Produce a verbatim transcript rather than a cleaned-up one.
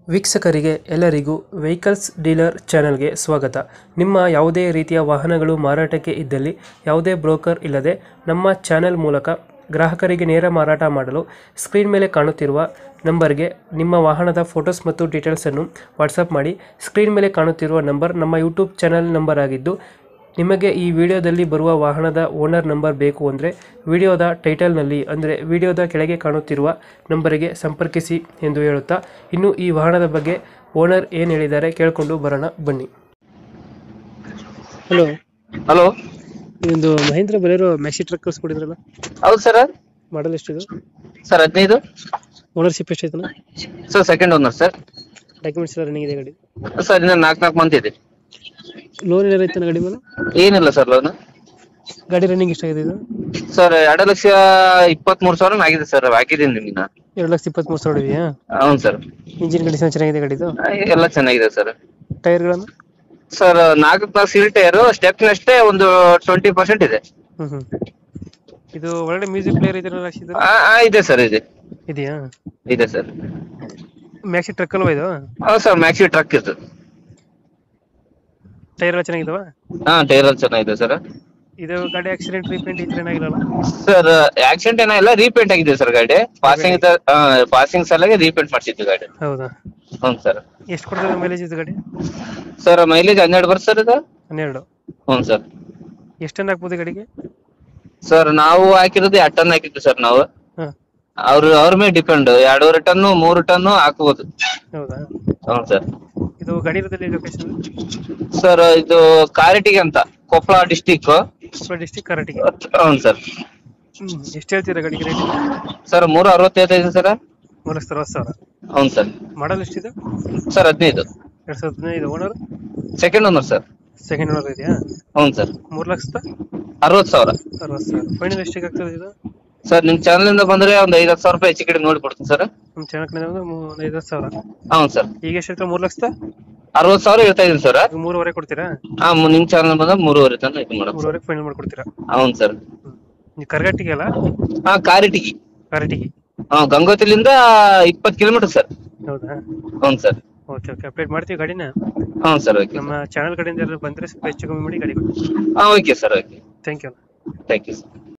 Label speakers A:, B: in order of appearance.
A: ವೀಕ್ಷಕರಿಗೆ ಎಲ್ಲರಿಗೂ vehicles dealer ಚಾನೆಲ್ಗೆ ಸ್ವಾಗತ. ನಿಮ್ಮ ಯಾವುದೇ ರೀತಿಯ ವಾಹನಗಳು ಮಾರಾಟಕ್ಕೆ ಇದ್ದಲ್ಲಿ ಯಾವುದೇ ಬ್ರೋಕರ್ ಇಲ್ಲದೆ ನಮ್ಮ ಚಾನೆಲ್ ಮೂಲಕ ಗ್ರಾಹಕರಿಗೆ ನೇರ ಮಾರಾಟ ಮಾಡಲು ಸ್ಕ್ರೀನ್ ಮೇಲೆ ಕಾಣುತ್ತಿರುವ ನಂಬರ್ಗೆ ನಿಮ್ಮ ವಾಹನದ ಫೋಟೋಸ್ ಮತ್ತು ಡೀಟೇಲ್ಸನ್ನು ವಾಟ್ಸಪ್ ಮಾಡಿ. ಸ್ಕ್ರೀನ್ ಮೇಲೆ ಕಾಣುತ್ತಿರುವ ನಂಬರ್ ನಮ್ಮ ಯೂಟ್ಯೂಬ್ ಚಾನೆಲ್ ನಂಬರ್ ಆಗಿದ್ದು, ನಿಮಗೆ ಈ ವಿಡಿಯೋದಲ್ಲಿ ಬರುವ ವಾಹನದ ಓನರ್ ನಂಬರ್ ಬೇಕು ಅಂದರೆ ವಿಡಿಯೋದ ಟೈಟಲ್ನಲ್ಲಿ ಅಂದರೆ ವಿಡಿಯೋದ ಕೆಳಗೆ ಕಾಣುತ್ತಿರುವ ನಂಬರಿಗೆ ಸಂಪರ್ಕಿಸಿ ಎಂದು ಹೇಳುತ್ತಾ, ಇನ್ನು ಈ ವಾಹನದ ಬಗ್ಗೆ ಓನರ್ ಏನು ಹೇಳಿದ್ದಾರೆ ಕೇಳಿಕೊಂಡು ಬರೋಣ ಬನ್ನಿ. ಹಲೋ
B: ಹಲೋ,
A: ಇದೊಂದು ಮಹೇಂದ್ರ ಬಲೇರೋ ಮ್ಯಾಕ್ಸಿ ಟ್ರಕ್ ಕಳಿಸ್ಕೊಡಿದ್ರಲ್ಲ,
B: ಹೌದು ಸರ್.
A: ಮಾಡಲ್ ಎಷ್ಟಿದೆ,
B: ಸರ್ ಹದಿನೈದು.
A: ಓನರ್ಶಿಪ್ ಎಷ್ಟೈತನ,
B: sir second owner sir.
A: Documents ಎಲ್ಲ ರನ್ನಿಂಗ್ ಇದೆ ಗಾಡಿ?
B: ಸರ್ ಇನ್ನ ನಾಲ್ಕು ನಾಲ್ಕು ಮಂತ್ ಇದೆ.
A: ಲೋನ್ ಏನಾರ ಐತನ ಗಾಡಿ ಮೇಲೆ?
B: ಏನಿಲ್ಲ ಸರ್ ಲೋನ್.
A: ಗಾಡಿ ರನ್ನಿಂಗ್ ಎಷ್ಟಾಗಿದೆ ಇದು?
B: ಸರ್ ಎರಡು ಲಕ್ಷ ಇಪ್ಪತ್ತ್ ಮೂರು ಸಾವಿರ ಆಗಿದೆ ಸರ್, ಹಾಕಿದ್ದೀನಿ ನಿಮ್ಗೆ.
A: ಎರಡು ಲಕ್ಷ ಇಪ್ಪತ್ಮೂರು ಸಾವಿರ ಇದೆಯಾ?
B: ಹೌದು ಸರ್.
A: ಇಂಜಿನ್ ಕಂಡೀಷನ್ ಚೆನ್ನಾಗಿದೆ ಗಾಡಿದು?
B: ಎಲ್ಲ ಚೆನ್ನಾಗಿದೆ ಸರ್.
A: ಟೈರ್ಗಳನ್ನು?
B: ಸರ್ ನಾಲ್ಕು ನಾಲ್ಕು ಸೀಲ್ ಟೈರು, ಸ್ಟೆಪ್ನಷ್ಟೇ ಒಂದು ಟ್ವೆಂಟಿ ಪರ್ಸೆಂಟ್ ಇದೆ.
A: ಹ್ಮ್ ಹ್ಮ್ ಇದು ಒಳ್ಳೆ ಮ್ಯೂಸಿಕ್ ಪ್ಲೇಯರ್ ಇದೆಲ್ಲ ಹಾಕ್ಸಿದ್ರೆ?
B: ಆ, ಆ, ಇದೆ ಸರ್, ಇದೆ
A: ಇದೆಯಾ?
B: ಇದೆ ಸರ್.
A: ಮ್ಯಾಕ್ಸಿ ಟ್ರಕ್ ಅಲ್ವಾ ಇದು?
B: ಹೌದು ಸರ್, ಮ್ಯಾಕ್ಸಿ ಟ್ರಕ್ ಇದು.
A: ಟೈರ್ ಎಲ್ಲ ಚೆನ್ನಾಗಿದಾವ?
B: ಹಾ, ಟೈರ್ ಎಲ್ಲ ಚೆನ್ನಾಗಿದೆ ಸರ್.
A: ಇದು ಗಾಡಿ ಆಕ್ಸಿಡೆಂಟ್ ರೀಪೇಂಟ್ ಈ ತರ ಏನಾಗಿರಲ್ಲ?
B: ಸರ್ ಆಕ್ಸಿಡೆಂಟ್ ಏನಿಲ್ಲ, ರೀಪೇಂಟ್ ಆಗಿದೆ ಸರ್ ಗಾಡಿ. ಪಾಸಿಂಗ್ ಪಾಸಿಂಗ್ ಸಲಗೆ ರೀಪೇಂಟ್ ಮಾಡಿಸಿದ್ದು ಗಾಡಿ.
A: ಹೌದಾ?
B: ಹ್ಞೂ ಸರ್.
A: ಎಷ್ಟು ಕೊಡ್ತದೆ ಮೈಲೇಜ್ ಇದು ಗಾಡಿ?
B: ಸರ್ ಮೈಲೇಜ್ ಹನ್ನೆರಡು ಬರುತ್ತೆ ಸರ್ ಇದು.
A: ಹನ್ನೆರಡು?
B: ಹ್ಞೂ ಸರ್.
A: ಎಷ್ಟು ಟನ್ ಹಾಕ್ಬೋದು ಗಾಡಿಗೆ?
B: ಸರ್ ನಾವು ಹಾಕಿರೋದು ಎರಡು ಟನ್ ಹಾಕಿದ್ವಿ ಸರ್ ನಾವು.
A: ಹಾ.
B: ಅವ್ರ ಅವ್ರ ಮೇಲೆ ಡಿಪೆಂಡ್, ಎರಡೂವರೆ ಟನ್ನು ಮೂರು ಟನ್ನು ಹಾಕ್ಬೋದು.
A: ಹೌದಾ?
B: ಹ್ಞೂ ಸರ್.
A: ಇದು ಗಾಡಿ ಇರೋದಲ್ಲಿ ಲೊಕೇಶನ್?
B: ಸರ್ ಇದು ಕಾರಟಗಿ ಅಂತ, ಕೊಪ್ಪಳ ಡಿಸ್ಟಿಕ್.
A: ಕೊಪ್ಪಳ ಡಿಸ್ಟಿಕ್, ಕಾರಟಗಿ.
B: ಹ್ಞೂ ಸರ್.
A: ಹ್ಮ್ ಎಷ್ಟು ಹೇಳ್ತೀರಾ ಗಾಡಿಗೆ ರೇಟ್?
B: ಸರ್ ಮೂರು ಅರವತ್ತೈದು ಸರ್.
A: ಮೂರು ಲಕ್ಷ ಅರವತ್ತು ಸಾವಿರ?
B: ಹ್ಞೂ ಸರ್.
A: ಮಾಡಲ್ ಎಷ್ಟಿದೆ?
B: ಸರ್ ಹದಿನೈದು.
A: ಎರಡ್ ಸಾವಿರದ ಹದಿನೈದು. Owner?
B: Second owner sir.
A: Second owner ಇದೆಯಾ?
B: ಹ್ಞೂ ಸರ್.
A: ಮೂರು ಲಕ್ಷದ
B: ಅರವತ್ತು ಸಾವಿರ.
A: ಅರವತ್ತು ಸಾವಿರ ಫೈನಲ್ ಎಷ್ಟಿಗೆ ಆಗ್ತದೆ ಇದು?
B: ಸರ್ ನಿಮ್ ಚಾನಲ್ ಇಂದ ಬಂದ್ರೆ ಒಂದು ಐದು ಸಾವಿರ ರೂಪಾಯಿ ಹೆಚ್ಚು ಕಡೆ ನೋಡಿ ಕೊಡ್ತೀನಿ ಸರ್.
A: ನಮ್ಮ ಚಾನಲ್ ಕಡೆ ಅಂದ್ರೆ ಐದು ಸಾವಿರ?
B: ಹೌದು ಸರ್.
A: ಈಗ ಎಷ್ಟು ಹೇಳ್ತಾರೆ? ಮೂರು ಲಕ್ಷದ
B: ಅರವತ್ತು ಸಾವಿರ ಹೇಳ್ತಾ ಇದೀನಿ ಸರ್.
A: ಮೂರುವರೆ ಕೊಡ್ತೀರಾ?
B: ಹಾ, ನಿಮ್ ಚಾನಲ್ ಬಂದ್ರೆ ಮೂರುವರೆ ತನಕ ಇದು ಮಾಡೋದು.
A: ಮೂರುವರೆ ಫೈನಲ್ ಮಾಡ್ಕೊಡ್ತೀರಾ?
B: ಹೌದು ಸರ್.
A: ನೀವು ಕರ್ಗಟ್ಟಿಗೆ ಅಲ್ಲ?
B: ಹಾ, ಕಾರಟಗಿ.
A: ಕಾರಟಗಿ.
B: ಹಾ, ಗಂಗೋತ್ರಿಲಿಂದ ಇಪ್ಪತ್ತು ಕಿಲೋಮೀಟರ್ ಸರ್.
A: ಹೌದಾ?
B: ಹೌದು ಸರ್.
A: ಓಕೆ ಓಕೆ, ಅಪ್ಡೇಟ್ ಮಾಡ್ತೀವಿ ಗಾಡಿನ.
B: ಹೌದು ಸರ್. ಓಕೆ.
A: ನಮ್ಮ ಚಾನಲ್ ಕಡೆಯಿಂದ ಯಾರಾದ್ರು ಬಂದ್ರೆ ಸ್ವಲ್ಪ ಹೆಚ್ಚು ಕಮ್ಮಿ ಮಾಡಿ ಗಾಡಿ ಕೊಡಿ.
B: ಹಾ, okay sir. Okay.
A: Thank you.
B: Thank you sir.